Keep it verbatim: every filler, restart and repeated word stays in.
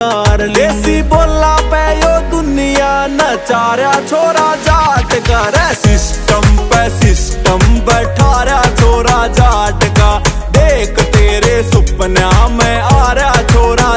देसी बोला पे यो दुनिया नचारा छोरा जाट कर सिस्टम पे सिस्टम बैठा रहा छोरा जाट